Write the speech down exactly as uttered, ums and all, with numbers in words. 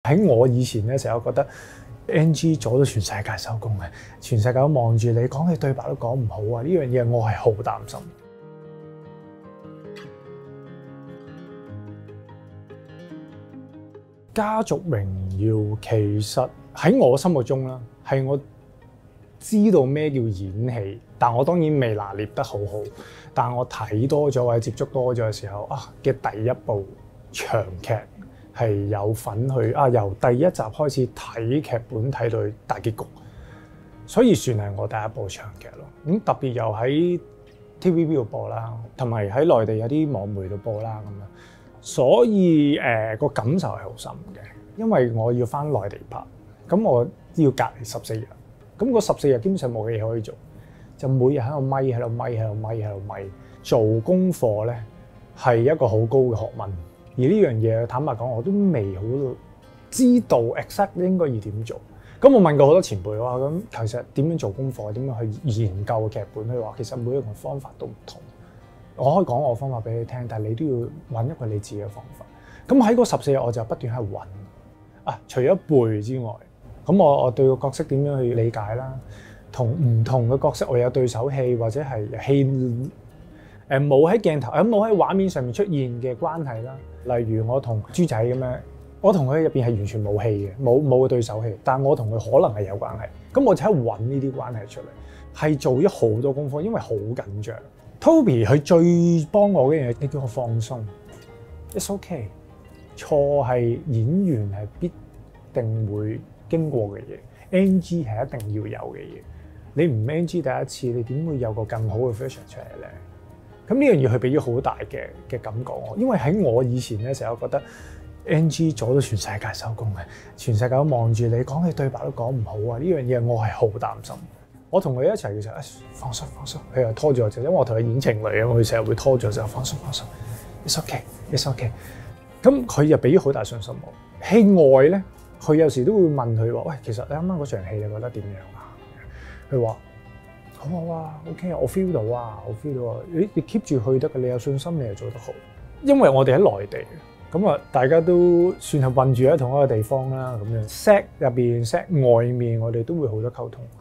喺我以前咧，成日覺得 N G 阻到全世界收工嘅，全世界都望住你，講嘅對白都講唔好啊！呢樣嘢我係好擔心。家族榮耀其實喺我心目中啦，係我知道咩叫演戲，但我當然未拿捏得好好。但我睇多咗或者接觸多咗嘅時候啊嘅第一部長劇係有份去啊，由第一集開始睇劇本睇到大結局，所以算係我第一部長劇咯。咁、嗯、特別又喺 T V B 度播啦，同埋喺內地有啲網媒度播啦咁樣，所以誒個、呃、感受係好深嘅，因為我要翻內地拍，咁我要隔離十四日，咁嗰十四日基本上冇嘢可以做。就每日喺度咪喺度咪喺度咪喺度咪做功課咧，係一個好高嘅學問。而呢樣嘢坦白講，我都未好知道 exactly 應該要點做。咁我問過好多前輩話，咁其實點樣做功課，點樣去研究劇本？佢話其實每一個方法都唔同。我可以講我方法俾你聽，但係你都要揾一個你自己嘅方法。咁喺嗰十四日，我就不斷喺度揾啊，除咗背之外，咁我我對個角色點樣去理解啦？同唔同嘅角色，我有對手戲或者係戲誒冇喺鏡頭，誒冇喺畫面上面出現嘅關係啦。例如我同豬仔咁樣，我同佢入邊係完全冇戲嘅，冇冇對手戲，但係我同佢可能係有關係。咁我就喺度揾呢啲關係出嚟，係做咗好多功課，因為好緊張。Toby 佢最幫我嘅嘢，你叫我放鬆 ，it's okay。錯係演員係必定會經過嘅嘢 ，N G 係一定要有嘅嘢。你唔 N G 第一次，你點會有個更好嘅 version 出嚟咧？咁呢樣嘢佢俾咗好大嘅嘅感覺我，因為喺我以前咧成日覺得 N G 阻到全世界收工嘅，全世界都望住你，講嘅對白都講唔好啊！呢樣嘢我係好擔心。我同佢一齊嘅時候，放鬆放鬆，佢又拖住我，就因為我同佢演情侶啊，佢成日會拖住我就放鬆放鬆 ，it's okay it's okay。咁佢又俾咗好大信心我。戲外咧，佢有時都會問佢話：喂，其實你啱啱嗰場戲你覺得點樣啊？佢話：好好啊 ，OK 啊，我 feel 到啊，我 feel 到啊，你你 keep 住去得嘅，你有信心，你又做得好。因為我哋喺內地，咁啊，大家都算係混住喺同一個地方啦，咁樣 set 入邊 set 外面，我哋都會好多溝通。